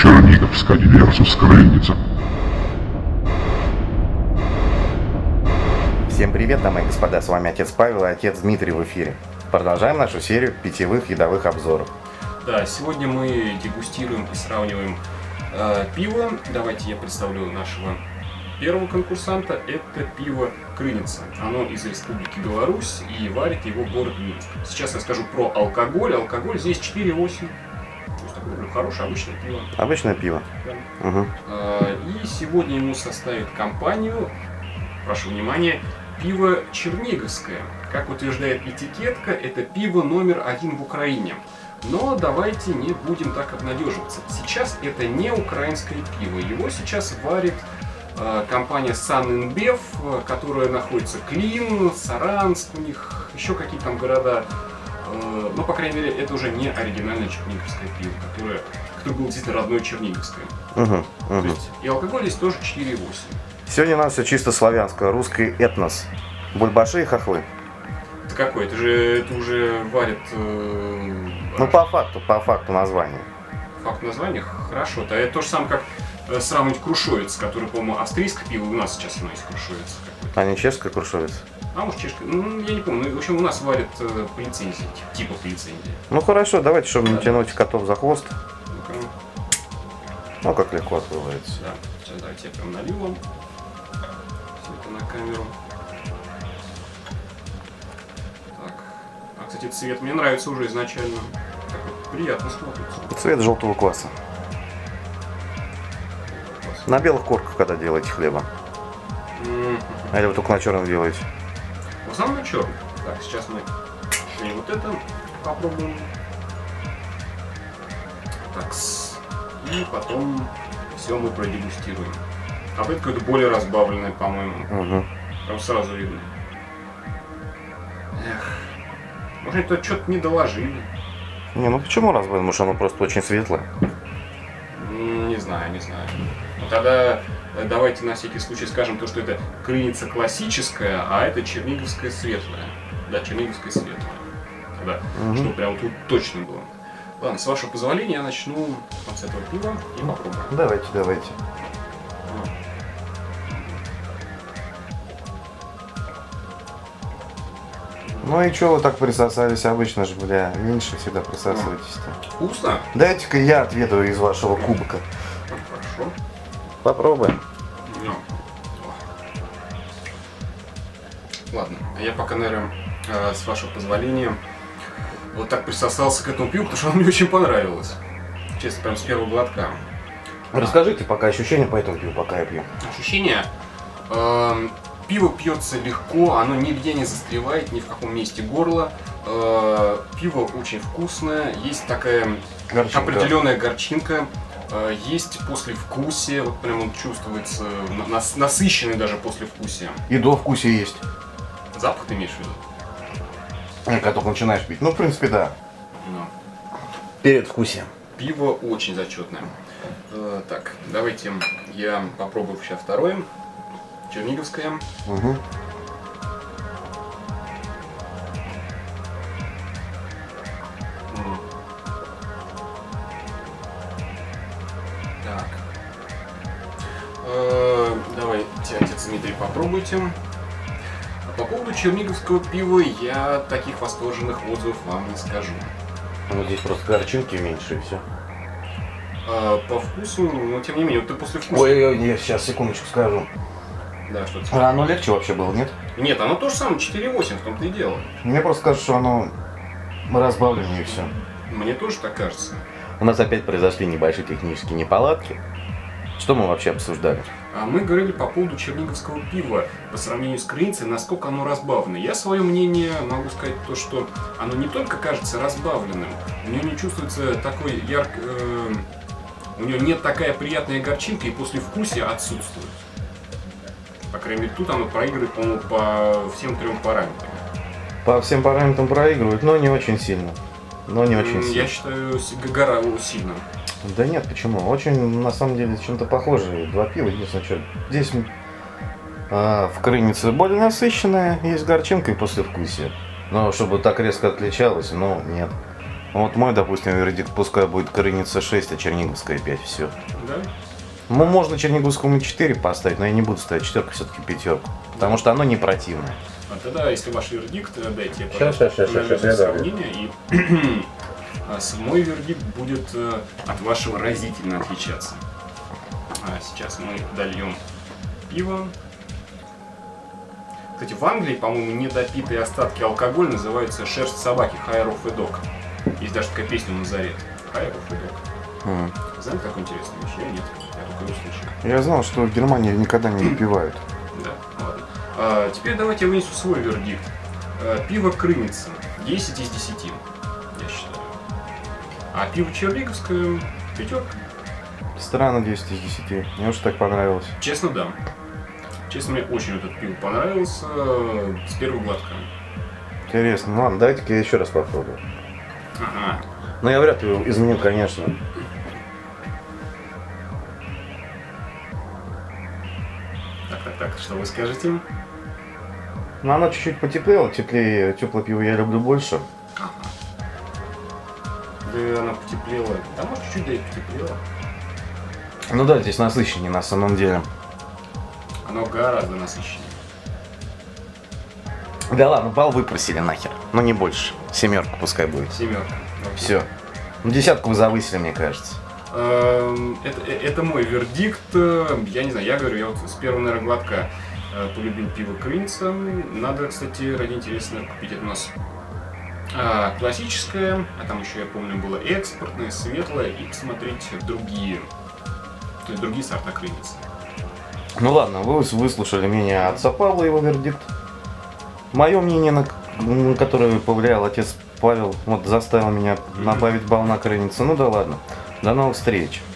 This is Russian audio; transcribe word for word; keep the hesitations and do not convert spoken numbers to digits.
Черниговская версус Крыница. Всем привет, дамы и господа, с вами отец Павел и отец Дмитрий в эфире. Продолжаем нашу серию питьевых едовых обзоров. Да, сегодня мы дегустируем и сравниваем э, пиво. Давайте я представлю нашего первого конкурсанта. Это пиво Крыница. Оно из Республики Беларусь и варит его город Минск. Сейчас я скажу про алкоголь. Алкоголь здесь четыре восемь. То есть такое хорошее обычное пиво. Обычное пиво. Да. Угу. Э, и сегодня ему составит компанию, прошу внимания, пиво Черниговское. Как утверждает этикетка, это пиво номер один в Украине. Но давайте не будем так обнадеживаться. Сейчас это не украинское пиво. Его сейчас варит э, компания Сан-Инбев, которая находится Клин, Саранск, у них еще какие-то там города. Э, но, по крайней мере, это уже не оригинальное черниговское пиво, которое, которое было действительно родное черниговское. Угу, угу. То есть, и алкоголь здесь тоже четыре восемь. Сегодня у нас все чисто славянское, русский этнос. Бульбаши и хохлы. Это какой? Это же это уже варят... Э, Ну, по факту, по факту названия. Факт названия? Хорошо. Это то же самое, как э, сравнить крушовец, который, по-моему, австрийское пиво. У нас сейчас оно есть крушовец какой-то. А не чешская крушовец? А может чешская? Ну, я не помню. Ну, в общем, у нас варят э, по лицензии, типа по лицензии. Ну хорошо, давайте, чтобы не Да. тянуть котов за хвост. Ну-ка. Ну, как легко открывается. Да. Сейчас давайте я прям налью вам все это на камеру. Так. А, кстати, цвет мне нравится уже изначально. Так вот, приятно смотрится. Цвет желтого класса. На белых корках, когда делаете хлеба. М-м-м. А или вы только на черном делаете? В основном черный. Так, сейчас мы еще и вот это попробуем. Так, и потом все мы продегустируем. А это какое-то более разбавленное, по-моему. Угу. Там сразу видно. Эх. Может, это что-то не доложили. Не, ну почему разбавлено? Потому что оно просто очень светлое. М, Не знаю, не знаю. Ну тогда э, давайте на всякий случай скажем то, что это Крыница классическая, а это Черниговская светлая. Да, Черниговская светлая. Тогда, Мгм. чтобы прям тут точно было. Ладно, с вашего позволения я начну вот с этого пива и попробую. Давайте, давайте. Ну и чё вы так присосались? Обычно же, бля, меньше всегда присасываетесь-то. Вкусно? Дайте-ка я отведаю из вашего кубка. Хорошо. Попробуем. Ну. Ладно, а я пока, наверное, э, с вашего позволения вот так присосался к этому пиву, потому что оно мне очень понравилось. Честно, прям с первого глотка. Расскажите пока ощущения по этому пиву, пока я пью. Ощущение. э, Пиво пьется легко, оно нигде не застревает, ни в каком месте горла. Э, Пиво очень вкусное, есть такая Горчинка. определенная горчинка, э, есть послевкусие, вот прям он чувствуется, на- нас- насыщенный даже послевкусие. И до вкусия есть. Запах ты имеешь в виду? Когда только начинаешь пить. Ну, в принципе, да. Ну. Перед вкусием. Пиво очень зачетное. Э, так, давайте я попробую сейчас второе. Черниговское. Угу. М. Так. Э, давайте, отец Дмитрий, попробуйте. А по поводу черниговского пива я таких восторженных отзывов вам не скажу. Ну, здесь просто горчинки меньше и все. А по вкусу, но тем не менее, вот ты после вкуса. Ой, ой, я сейчас секундочку скажу. Да, что-то. А оно легче вообще было, нет? Нет, оно то же самое, четыре восемь, в том-то и дело. Мне просто кажется, что оно разбавленнее и все. Мне тоже так кажется. У нас опять произошли небольшие технические неполадки. Что мы вообще обсуждали? А мы говорили по поводу черниговского пива по сравнению с Крыницей, насколько оно разбавлено. Я свое мнение могу сказать то, что оно не только кажется разбавленным, у него не чувствуется такой ярк... э, у него нет такая приятная горчинка, и послевкусие отсутствует. По крайней мере, тут оно проигрывает, по-моему, по всем трем параметрам. По всем параметрам проигрывает, но не очень сильно. Но не очень М, сильно. Я считаю, с- гора сильно. Да нет, почему? Очень, на самом деле, чем-то похожие. Два пива, единственное, что здесь а, в Крынице более насыщенная, есть горчинка и послевкусие. Но чтобы так резко отличалось, ну, нет. Вот мой, допустим, вердикт, пускай будет Крыница шесть, а Черниговская пять, все. Да? Ну, можно Черниговскому четыре поставить, но я не буду ставить четверку, все-таки пятерку. Потому что оно не противное. А тогда, если ваш вердикт, дайте, Щас, щас, щас, щас, щас, я сравнение, и а, с- мой вердикт будет э, от вашего разительно отличаться. А сейчас мы дольем пиво. Кстати, в Англии, по-моему, недопитые остатки алкоголя называются «Шерсть собаки», «Hair of a dog». Есть даже такая песня «Назарет». «Hair of a dog». М. Знаете такую интересную вещь? Я нет. Я только ее слышал. Я знал, что в Германии никогда не выпивают. Да, ладно. А, теперь давайте я вынесу свой вердикт. А, пиво Крыница. десять из десяти, я считаю. А пиво Черниговское пятерка. Странно, десять из десяти. Мне уж так понравилось. Честно, да. Честно, мне очень этот пиво понравился э, с первого глотка. Интересно. Ну ладно, давайте-ка я еще раз попробую. Ага. Но я вряд ли его изменю, конечно. Так, так, так, что вы скажете? Но оно чуть-чуть потеплело. Теплее, теплое пиво я люблю больше. Да она потеплела. Да, может, чуть-чуть да и потеплела. Ну да, здесь насыщеннее на самом деле. Оно гораздо насыщеннее. Да ладно, балл выпросили нахер. Но не больше. Семерка пускай будет. Семерка. Все. Ну, десятку вы завысили, мне кажется. Эм, Это, э, это мой вердикт. Э, Я не знаю, я говорю, я вот с первого, наверное, глотка э, полюбил пиво Крыница. Надо, кстати, ради интереса наверное, купить. Это у нас а, классическое, а там еще, я помню, было экспортное, светлое, и посмотреть другие, то есть другие сорта Крыницы. Ну ладно, вы выслушали мнение отца Павла, его вердикт. Мое мнение, на, на которое повлиял отец Павел, вот заставил меня добавить балл на Крыницу. Ну да ладно. До новых встреч.